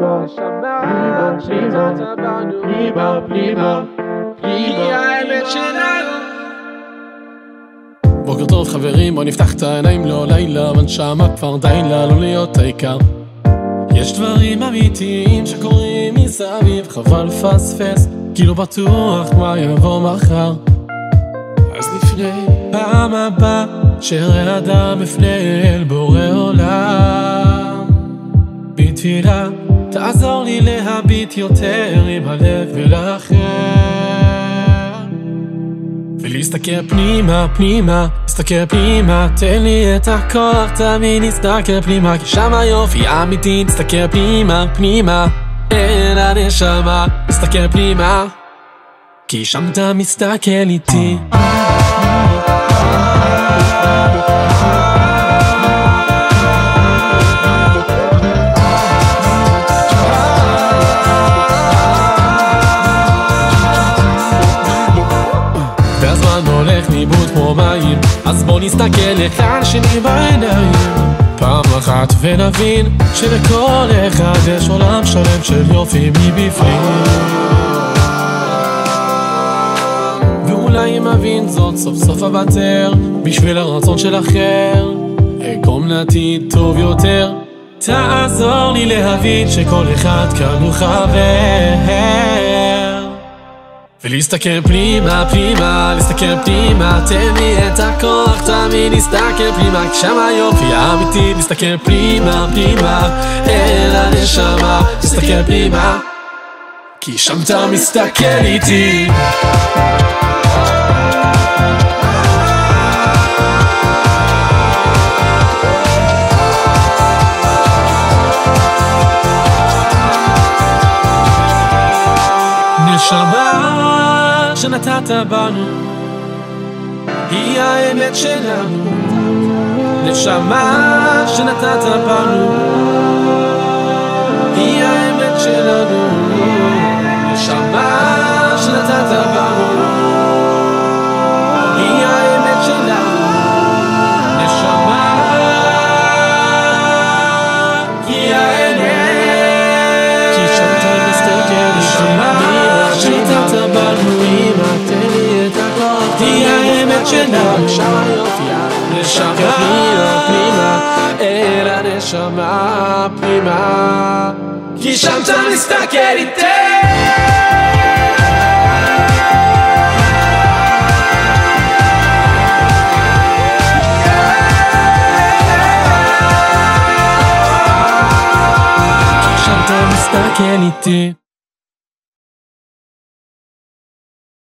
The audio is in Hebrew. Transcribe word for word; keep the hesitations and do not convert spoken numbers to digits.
פנימה, פנימה, פנימה, היא האמת שלנו. בוקר טוב חברים, בוא נפתח את העיניים, לא לילה, מנשמה כבר די לה, לא להיות העיקר. יש דברים אמיתיים שקורים מסביב, חבל לפספס, כי לא בטוח מה יבוא מחר. אז לפני פעם הבאה שראה אדם אפנה אל בורא עולם, בתפילה תעזור לי להביט יותר עם הלב ולאחר, ולהסתכל פנימה, פנימה, להסתכל פנימה, תן לי את הכוח, תמיד להסתכל פנימה, כי שם היופי אמיתי, להסתכל פנימה, פנימה, אל הנשמה, להסתכל פנימה, כי שם אתה מסתכל איתי. והזמן הולך לאיבוד כמו מים, אז בוא נסתכל אחד שני בעיניים פעם אחת ונבין שלכל אחד יש עולם שלם של יופי מבפנים. ואולי אם אבין זאת סוף סוף אוותר בשביל הרצון של אחר, אגרום לעתיד טוב יותר. תעזור לי להבין שכל אחד כאן הוא חבר, ולהסתכל פנימה, פנימה, להסתכל פנימה, תן לי את הכוח, תמיד להסתכל פנימה, כי שם היופי האמיתי, להסתכל פנימה, פנימה, אל הנשמה, להסתכל פנימה, כי שם אתה מסתכל איתי. נשמה שנתת בנו, היא האמת שלנו. נשמה שנתת בנו, היא האמת שלנו. נשמה שנתת בנו, היא האמת שלנו. נשמה היא האמת, כי שם אתה מסתכל. נשמה שנתת בנו, אמא תן לי את הכוח, היא האמת שלנו. שם היופי, נשמה פנימה, פנימה, אל הנשמה פנימה, כי שם אתה מסתכל איתי. כי שם אתה מסתכל איתי.